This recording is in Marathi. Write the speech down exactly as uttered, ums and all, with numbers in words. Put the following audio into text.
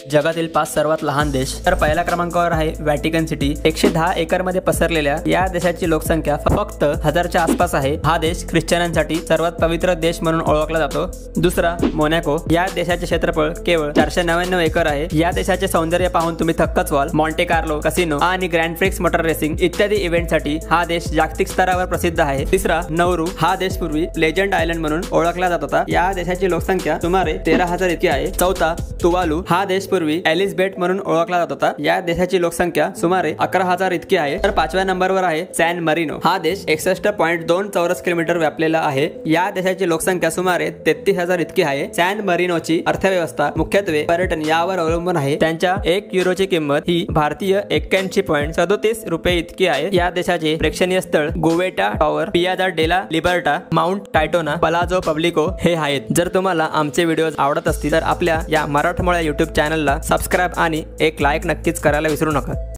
जगातील पाच सर्वात लहान देश। तर पहिल्या क्रमांकावर आहे व्हॅटिकन सिटी। एकशे दहा एकर मध्ये पसरलेल्या या देशाची लोकसंख्या फक्त हजारच्या आसपास आहे। हा देश ख्रिश्चनांसाठी सर्वात पवित्र देश म्हणून ओळखला जातो। दुसरा मोनॅको। या देशाचे क्षेत्रफळ केवळ चारशे नव्याण्णव एकर आहे। या देशाचे सौंदर्य पाहून तुम्ही थक्कच व्हाल। मॉन्टे कार्लो, कसिनो आणि ग्रँड प्रिक्स मोटर रेसिंग इत्यादी इव्हेंटसाठी हा देश जागतिक स्तरावर प्रसिद्ध आहे। तिसरा नौरू। हा देश पूर्वी लेजंड आयलंड म्हणून ओळखला जात होता। या देशाची लोकसंख्या सुमारे तेरा हजार इतकी आहे। चौथा तुवालू। हा देश पूर्वी एलिस बेट म्हणून ओळखला जात होता। या देशाची लोकसंख्या सुमारे अकरा हजार इतकी आहे। तर पाचव्या नंबरवर आहे सॅन मरिनो। हा देश एकसष्ट पॉईंट दोन चौरस किलोमीटर व्यापलेला आहे। या देशाची लोकसंख्या सुमारे तेहतीस हजार इतकी आहे। सॅन मरिनोची अर्थव्यवस्था मुख्यत्वे पर्यटन यावर अवलंबून आहे। त्यांच्या एक युरोची किंमत ही भारतीय एक्क्याऐंशी पॉईंट सदोतीस रुपये इतकी आहे। या देशाचे प्रेक्षणीय स्थळ गोवेटा टॉवर, पियादा डेला लिबर्टा, माउंट टायटोना, पलाझो पब्लिको हे आहेत। जर तुम्हाला आमचे व्हिडिओज आवडत असतील तर आपल्या या मराठमोळ्या यूट्यूब चॅनलला सबस्क्राईब आणि एक लाईक नक्कीच करायला विसरू नका।